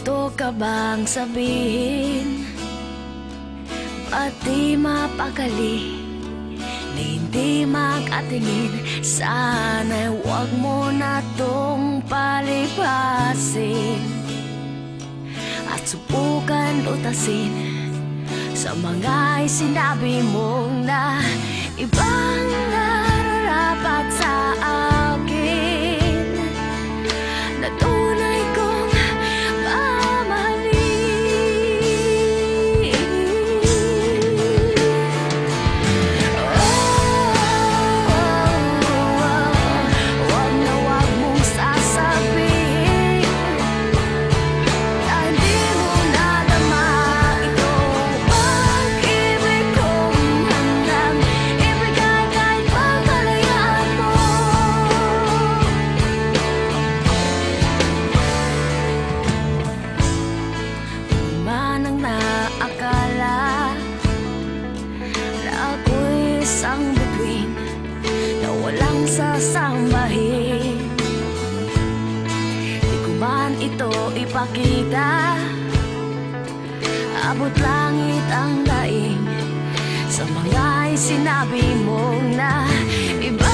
gusto ka bang sabihin? Pati mapakali na hindi makatingin. Sana'y huwag mo na tong palipasin at subukan utasin sa mga sinabi mong na ibang nararapat sa akin, na tunay kong mamahalin. Wag na wag mong sasabihin na hindi mo nadama ito. Pag-ibig kong handang ibigay kahit pagkalayaan mo. Manang naakala na ako'y isang bituin na walang sasambahin. Di ko man ito ipakita, abot langit ang daing sa mga sinabi mong na iba.